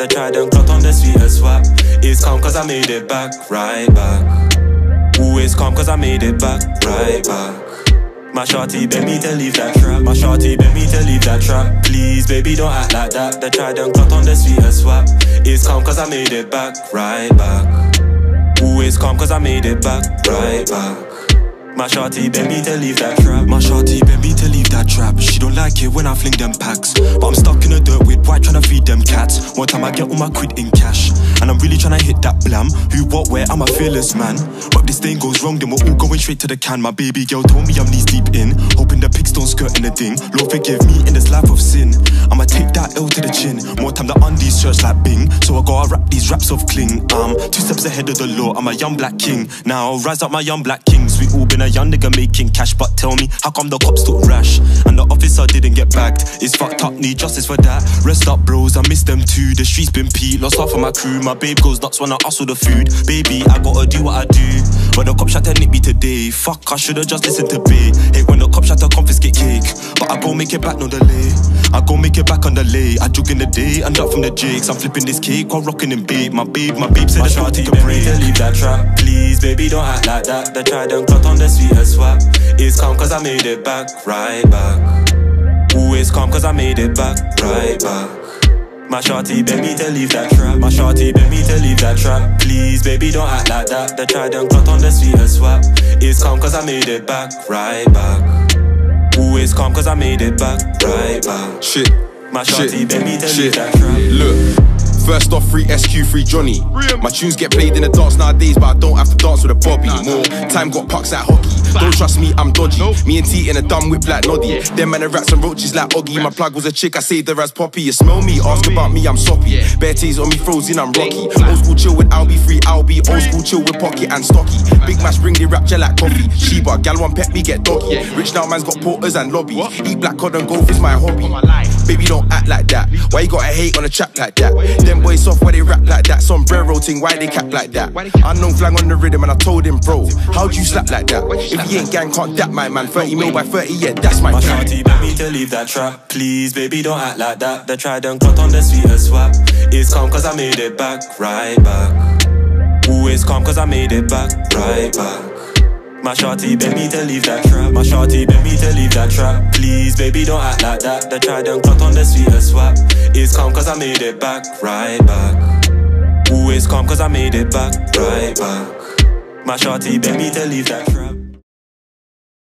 They tried and clocked on the sweetest swap. It's calm cause I made it back, right back. Always calm cause I made it back, right back. My shorty beg me to leave that trap. My shorty beg me to leave that trap. Please, baby, don't act like that. They tried and clocked on the sweetest swap. It's calm cause I made it back, right back. Always calm cause I made it back, right back. My shorty beg me to leave that trap. My shorty beg me to leave that trap. She don't like it when I fling them packs, but I'm stuck in the dirt with white trying to feed them cats. One time I get all my quid in cash, and I'm really trying to hit that blam. Who, what, where, I'm a fearless man. But if this thing goes wrong, then we're all going straight to the can. My baby girl told me I'm knees deep in, hoping the pigs don't skirt in the ding. Lord forgive me in this life of sin. I'ma take that L to the chin. More time the undies search like Bing, so I gotta rap these raps of cling. 2 steps ahead of the law, I'm a young black king. Now rise up my young black kings. We all been a young nigga making cash, but tell me, how come the cops took rash and the officer didn't get bagged? It's fucked up, need justice for that. Rest up bros, I miss them too. The streets been peed, lost half of my crew. My babe goes nuts when I hustle the food. Baby, I gotta do what I do, but the cops tried to nick me today. Fuck, I should've just listened to Bay. Hate when the cops tried to confiscate cake, but I go make it back, no delay. I go make it back on delay. I jog in the day and up from the jakes. I'm flipping this cake while rocking in babe. My babe said it's shorty beg me to leave that trap. Please, baby, don't act like that. They tried and clocked on the sweetest swap. It's calm cause I made it back, right back. Always calm cause I made it back, right back. My shorty beg me to leave that trap. My shorty beg me to leave that trap. Please, baby, don't act like that. They tried and clocked on the sweetest swap. It's calm cause I made it back, right back. Always calm cause I made it back, right back. Shit. My shorty beg me to leave that trap. Look. First off, free SQ, free Johnny. My tunes get played in the dance nowadays, but I don't have to dance with a Bobby. More time got pucks at hockey. Don't trust me, I'm dodgy. Me and T in a dumb whip like Noddy. Them man are rats and roaches like Oggy. My plug was a chick, I saved her as Poppy. You smell me, ask about me, I'm soppy. Bare tees on me frozen, I'm rocky. Old school chill with I'll be free, I'll be. Old school chill with Pocket and Stocky. Big mash bring the rap gel like coffee. Sheba, gal one pet me, get doggy. Rich now man's got porters and lobby. Eat black cod and golf is my hobby. Baby, don't act like that. Why you gotta hate on a chap like that? Them boys soft why they rap like that. Sombrero ting, why they cap like that? Unknown flang on the rhythm and I told him, bro, how'd you slap like that? If he ain't gang, can't dap my man. 30 mil by 30, yeah, that's my plan. My shorty beg me to leave that trap. Please, baby, don't act like that. They tried and clocked on the sweetest swap. It's calm cause I made it back, right back. Always calm cause I made it back, right back. My shorty beg me to leave that trap. My shorty beg me to leave that trap. Please, baby, don't act like that. They tried and clocked on the sweetest swap. It's calm cause I made it back, right back. Always calm cause I made it back, right back. My shorty beg me to leave that trap.